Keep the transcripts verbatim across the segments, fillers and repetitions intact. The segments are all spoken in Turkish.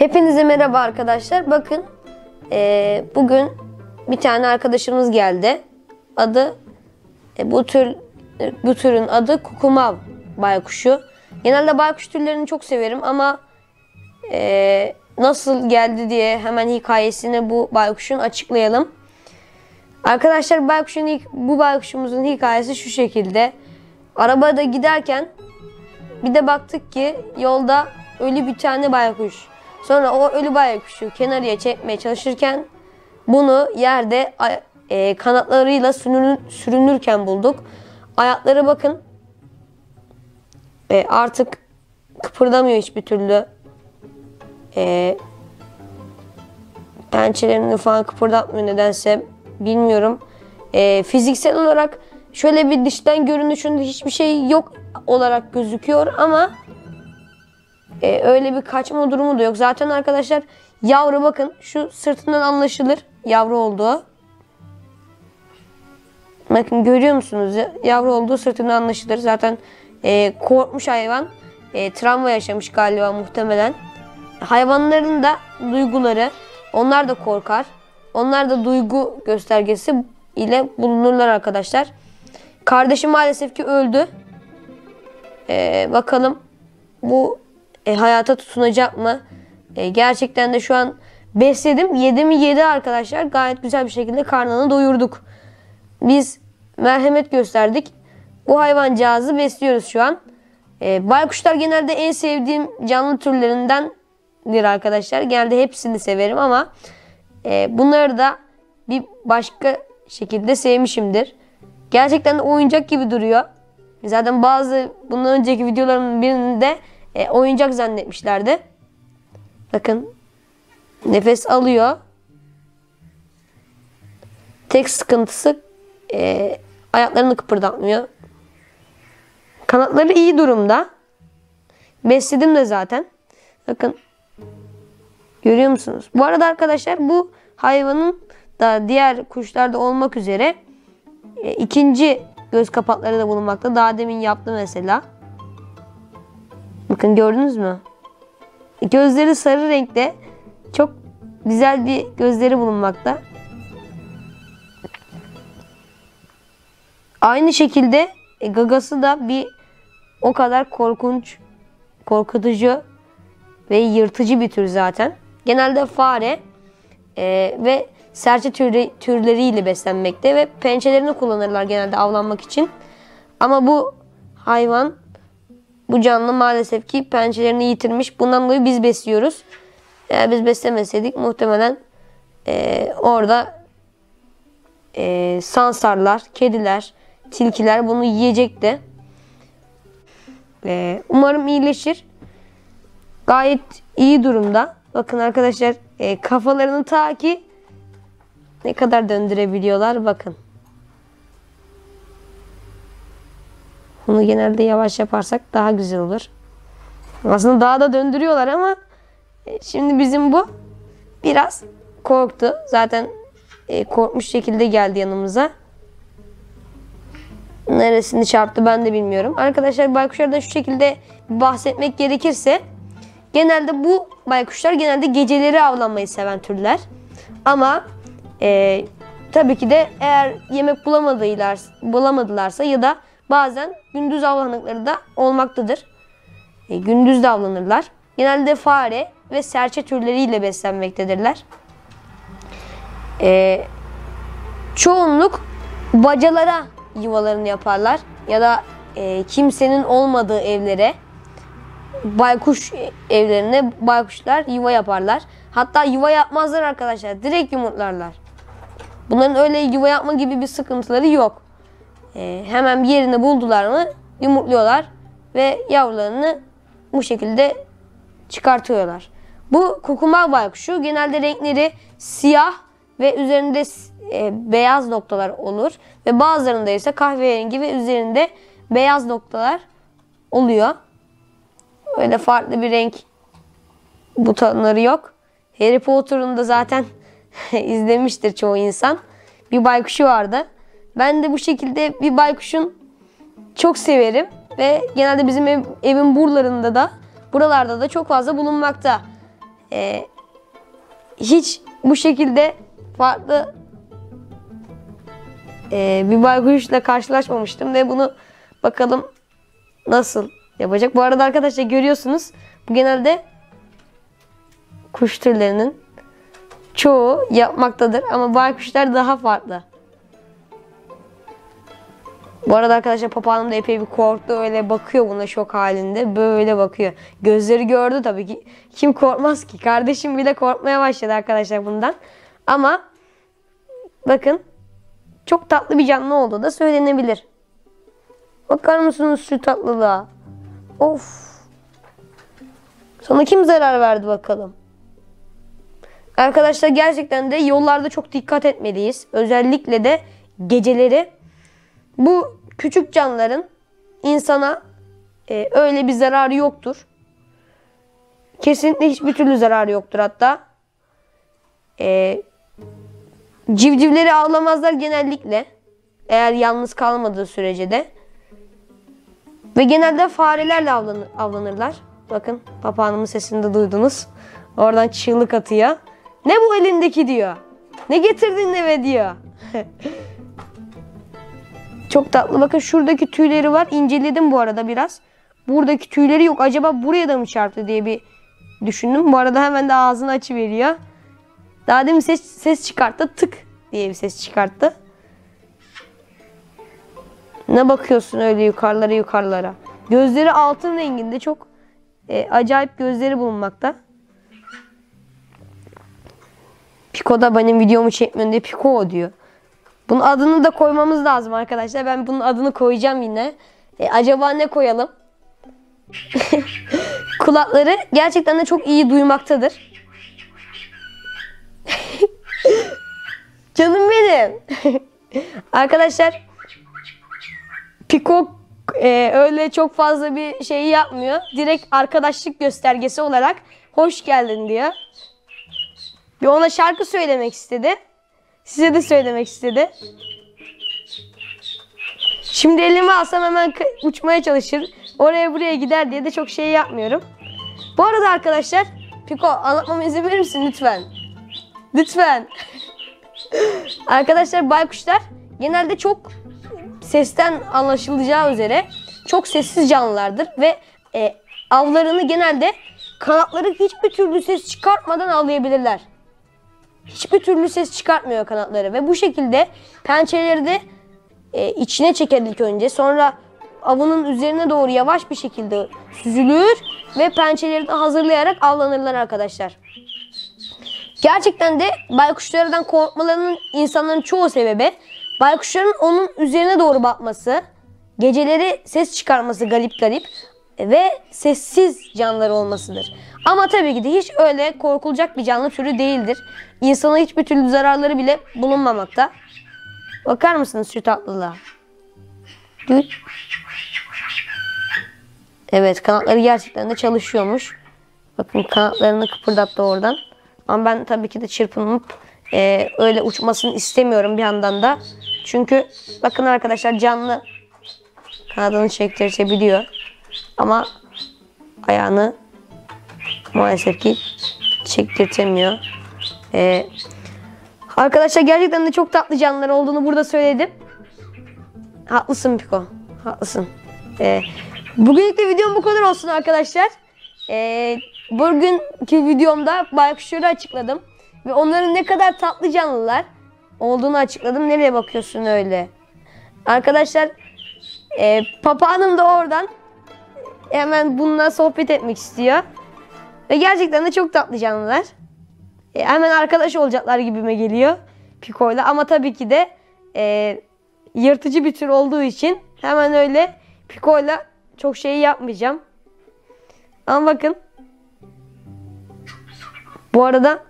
Hepinize merhaba arkadaşlar. Bakın e, bugün bir tane arkadaşımız geldi. Adı e, bu tür bu türün adı kukumav baykuşu. Genelde baykuş türlerini çok severim ama e, nasıl geldi diye hemen hikayesini bu baykuşun açıklayalım. Arkadaşlar baykuşun bu baykuşumuzun hikayesi şu şekilde. Arabada giderken bir de baktık ki yolda ölü bir tane baykuş. Sonra o ölü baykuşu kenarıya çekmeye çalışırken bunu yerde e, kanatlarıyla sürünür, sürünürken bulduk. Ayakları bakın e, artık kıpırdamıyor hiçbir türlü. E, pençelerini falan kıpırdatmıyor nedense bilmiyorum. E, fiziksel olarak şöyle bir dıştan görünüşünde hiçbir şey yok olarak gözüküyor ama Ee, öyle bir kaçma durumu da yok. Zaten arkadaşlar yavru bakın şu sırtından anlaşılır yavru olduğu. Bakın görüyor musunuz? Yavru olduğu sırtından anlaşılır. Zaten e, korkmuş hayvan. E, travma yaşamış galiba muhtemelen. Hayvanların da duyguları. Onlar da korkar. Onlar da duygu göstergesi ile bulunurlar arkadaşlar. Kardeşim maalesef ki öldü. E, bakalım bu E, hayata tutunacak mı? E, gerçekten de şu an besledim. Yedi mi yedi arkadaşlar. Gayet güzel bir şekilde karnını doyurduk. Biz merhamet gösterdik. Bu hayvancağızı besliyoruz şu an. E, baykuşlar genelde en sevdiğim canlı türlerindendir arkadaşlar. Genelde hepsini severim ama e, bunları da bir başka şekilde sevmişimdir. Gerçekten de oyuncak gibi duruyor. Zaten bazı bundan önceki videoların birinde E, oyuncak zannetmişlerdi. Bakın nefes alıyor. Tek sıkıntısı e, ayaklarını kıpırdatmıyor. Kanatları iyi durumda. Besledim de zaten. Bakın görüyor musunuz? Bu arada arkadaşlar bu hayvanın da diğer kuşlarda olmak üzere e, ikinci göz kapakları da bulunmakta. Daha demin yaptı mesela. Bakın gördünüz mü? Gözleri sarı renkte. Çok güzel bir gözleri bulunmakta. Aynı şekilde gagası da bir o kadar korkunç, korkutucu ve yırtıcı bir tür zaten. Genelde fare e, ve serçe türü, türleriyle beslenmekte ve pençelerini kullanırlar genelde avlanmak için. Ama bu hayvan Bu canlı maalesef ki pençelerini yitirmiş. Bundan dolayı biz besliyoruz. Eğer biz beslemeseydik muhtemelen e, orada e, sansarlar, kediler, tilkiler bunu yiyecekti. E, umarım iyileşir. Gayet iyi durumda. Bakın arkadaşlar e, kafalarını ta ki ne kadar döndürebiliyorlar bakın. Bunu genelde yavaş yaparsak daha güzel olur. Aslında daha da döndürüyorlar ama şimdi bizim bu biraz korktu. Zaten korkmuş şekilde geldi yanımıza. Neresini çarptı ben de bilmiyorum. Arkadaşlar baykuşlardan şu şekilde bahsetmek gerekirse genelde bu baykuşlar genelde geceleri avlanmayı seven türler. Ama e, tabii ki de eğer yemek bulamadılar, bulamadılarsa ya da bazen gündüz avlanıkları da olmaktadır. E, gündüz de avlanırlar. Genelde fare ve serçe türleriyle beslenmektedirler. E, çoğunluk bacalara yuvalarını yaparlar. Ya da e, kimsenin olmadığı evlere, baykuş evlerine baykuşlar yuva yaparlar. Hatta yuva yapmazlar arkadaşlar. Direkt yumurtlarlar. Bunların öyle yuva yapma gibi bir sıkıntıları yok. Ee, hemen bir yerini buldular mı yumurtluyorlar ve yavrularını bu şekilde çıkartıyorlar. Bu kukumav baykuşu genelde renkleri siyah ve üzerinde e, beyaz noktalar olur ve bazılarında ise kahverengi ve üzerinde beyaz noktalar oluyor. Öyle farklı bir renk butonları yok. Harry Potter'ın da zaten izlemiştir çoğu insan. Bir baykuşu vardı. Ben de bu şekilde bir baykuşun çok severim ve genelde bizim ev, evin buralarında da buralarda da çok fazla bulunmakta. e, hiç bu şekilde farklı e, bir baykuşla karşılaşmamıştım ve bunu bakalım nasıl yapacak. Bu arada arkadaşlar görüyorsunuz, bu genelde kuş türlerinin çoğu yapmaktadır ama baykuşlar daha farklı. Bu arada arkadaşlar papağanım da epey bir korktu, öyle bakıyor buna şok halinde, böyle bakıyor. Gözleri gördü tabii ki, kim korkmaz ki, kardeşim bile korkmaya başladı arkadaşlar bundan. Ama bakın çok tatlı bir canlı olduğu da söylenebilir. Bakar mısınız şu tatlılığa? Of. Sana kim zarar verdi bakalım? Arkadaşlar gerçekten de yollarda çok dikkat etmeliyiz. Özellikle de geceleri. Bu küçük canlıların insana e, öyle bir zararı yoktur. Kesinlikle hiçbir türlü zararı yoktur hatta. E, civcivleri avlamazlar genellikle. Eğer yalnız kalmadığı sürece de. Ve genelde farelerle avlanır, avlanırlar. Bakın papağanımın sesini de duydunuz. Oradan çığlık atıyor. Ne bu elindeki diyor. Ne getirdin eve diyor. Çok tatlı. Bakın şuradaki tüyleri var. İnceledim bu arada biraz. Buradaki tüyleri yok. Acaba buraya da mı çarptı diye bir düşündüm. Bu arada hemen de ağzını açıveriyor. Daha demin ses, ses çıkarttı. Tık diye bir ses çıkarttı. Ne bakıyorsun öyle yukarılara yukarılara. Gözleri altın renginde, çok e, acayip gözleri bulunmakta. Piko da benim videomu çekmiyor diye Piko diyor. Bunun adını da koymamız lazım arkadaşlar. Ben bunun adını koyacağım yine. E, acaba ne koyalım? Kulakları gerçekten de çok iyi duymaktadır. Canım benim. Arkadaşlar Piko e, öyle çok fazla bir şey yapmıyor. Direkt arkadaşlık göstergesi olarak hoş geldin diyor. Bir ona şarkı söylemek istedi. Size de söylemek istedi. Şimdi elime alsam hemen uçmaya çalışır. Oraya buraya gider diye de çok şey yapmıyorum. Bu arada arkadaşlar, Piko anlatmamı izin verir misin lütfen? Lütfen. Arkadaşlar baykuşlar genelde çok sesten anlaşılacağı üzere çok sessiz canlılardır ve e, avlarını genelde kanatları hiçbir türlü ses çıkartmadan avlayabilirler. Hiçbir türlü ses çıkartmıyor kanatları ve bu şekilde pençeleri de e, içine çeker ilk önce. Sonra avının üzerine doğru yavaş bir şekilde süzülür ve pençeleri de hazırlayarak avlanırlar arkadaşlar. Gerçekten de baykuşlardan korkmalarının insanların çoğu sebebi baykuşların onun üzerine doğru bakması, geceleri ses çıkarması garip garip ve sessiz canlılar olmasıdır. Ama tabii ki de hiç öyle korkulacak bir canlı türü değildir. İnsana hiçbir türlü zararları bile bulunmamakta. Bakar mısınız şu tatlılığa? Evet, kanatları gerçekten de çalışıyormuş. Bakın kanatlarını kıpırdattı oradan. Ama ben tabii ki de çırpınıp e, öyle uçmasını istemiyorum bir yandan da. Çünkü bakın arkadaşlar, canlı kanadını çektirebiliyor. Ama ayağını maalesef ki çektirtemiyor. Ee, arkadaşlar gerçekten de çok tatlı canlılar olduğunu burada söyledim. Haklısın Piko. Haklısın. Ee, bugünlük de videom bu kadar olsun arkadaşlar. Ee, bugünkü videomda baykuşları açıkladım. Ve onların ne kadar tatlı canlılar olduğunu açıkladım. Nereye bakıyorsun öyle? Arkadaşlar e, papağanım da oradan hemen bununla sohbet etmek istiyor. Ve gerçekten de çok tatlı canlılar. E, hemen arkadaş olacaklar gibime geliyor Piko'yla. Ama tabii ki de e, yırtıcı bir tür olduğu için hemen öyle Piko'yla çok şey yapmayacağım. Ama bakın. Bu arada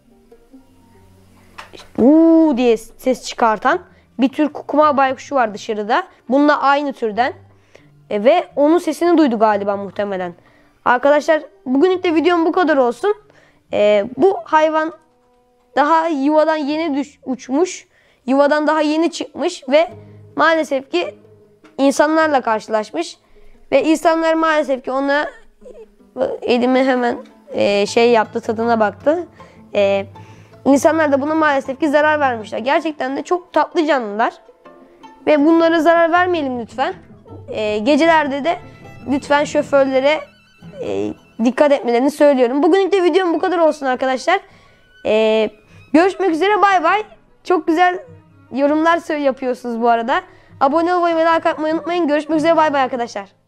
uuu diye ses çıkartan bir tür kukuma baykuşu var dışarıda. Bununla aynı türden. E, ve onun sesini duydu galiba muhtemelen. Arkadaşlar bugünlük de videom bu kadar olsun. E, bu hayvan daha yuvadan yeni düş, uçmuş. Yuvadan daha yeni çıkmış ve maalesef ki insanlarla karşılaşmış. Ve insanlar maalesef ki ona, elimi hemen e, şey yaptı, tadına baktı. E, insanlar da buna maalesef ki zarar vermişler. Gerçekten de çok tatlı canlılar. Ve bunlara zarar vermeyelim lütfen. E, gecelerde de lütfen şoförlere e, dikkat etmelerini söylüyorum. Bugünlük de videom bu kadar olsun arkadaşlar. E, görüşmek üzere, bay bay. Çok güzel yorumlar yapıyorsunuz bu arada. Abone olmayı ve like atmayı unutmayın. Görüşmek üzere, bay bay arkadaşlar.